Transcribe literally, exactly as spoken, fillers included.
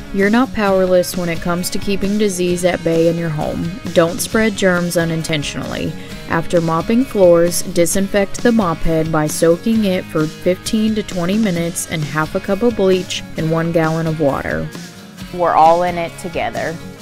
You're not powerless when it comes to keeping disease at bay in your home. Don't spread germs unintentionally. After mopping floors, disinfect the mop head by soaking it for fifteen to twenty minutes in half a cup of bleach and one gallon of water. We're all in it together.